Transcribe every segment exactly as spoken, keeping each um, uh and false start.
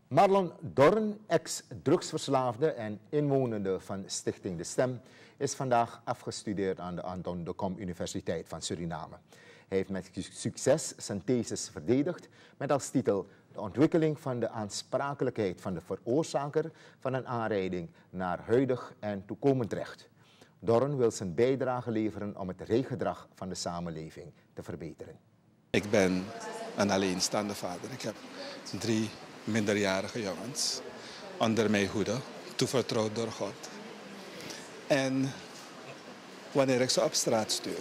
Marlon Dorn, ex-drugsverslaafde en inwonende van Stichting De Stem, is vandaag afgestudeerd aan de Anton de Kom Universiteit van Suriname. Hij heeft met succes zijn thesis verdedigd met als titel de ontwikkeling van de aansprakelijkheid van de veroorzaker van een aanrijding naar huidig en toekomend recht. Dorn wil zijn bijdrage leveren om het rijgedrag van de samenleving te verbeteren. Ik ben een alleenstaande vader. Ik heb drie minderjarige jongens onder mijn hoede, toevertrouwd door God. En wanneer ik ze op straat stuur,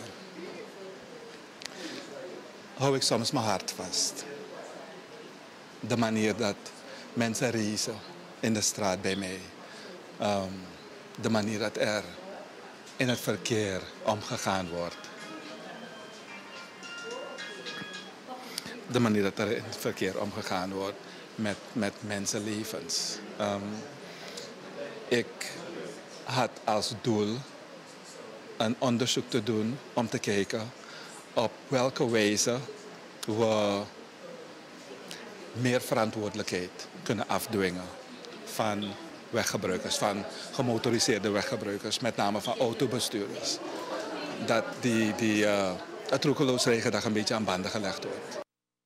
hou ik soms mijn hart vast. De manier dat mensen racen in de straat bij mij. Um, de manier dat er in het verkeer omgegaan wordt. De manier dat er in het verkeer omgegaan wordt met, met mensenlevens. Um, ik had als doel een onderzoek te doen om te kijken op welke wijze we meer verantwoordelijkheid kunnen afdwingen van weggebruikers, van gemotoriseerde weggebruikers, met name van autobestuurders. Dat die, die, uh, het roekeloos rijgedrag een beetje aan banden gelegd wordt.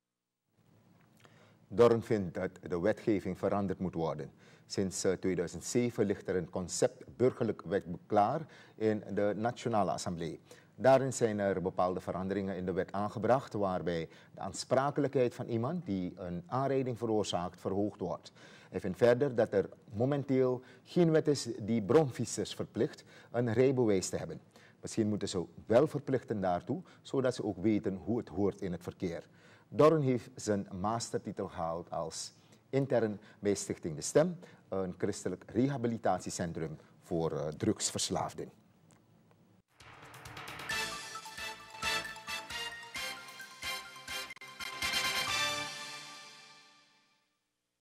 Dorn vindt dat de wetgeving veranderd moet worden. Sinds tweeduizend zeven ligt er een concept burgerlijk wetboek klaar in de Nationale Assemblée. Daarin zijn er bepaalde veranderingen in de wet aangebracht, waarbij de aansprakelijkheid van iemand die een aanrijding veroorzaakt verhoogd wordt. Hij vindt verder dat er momenteel geen wet is die bromfietsers verplicht een rijbewijs te hebben. Misschien moeten ze wel verplichten daartoe, zodat ze ook weten hoe het hoort in het verkeer. Dorn heeft zijn mastertitel gehaald als intern bij Stichting De Stem, een christelijk rehabilitatiecentrum voor drugsverslaafden.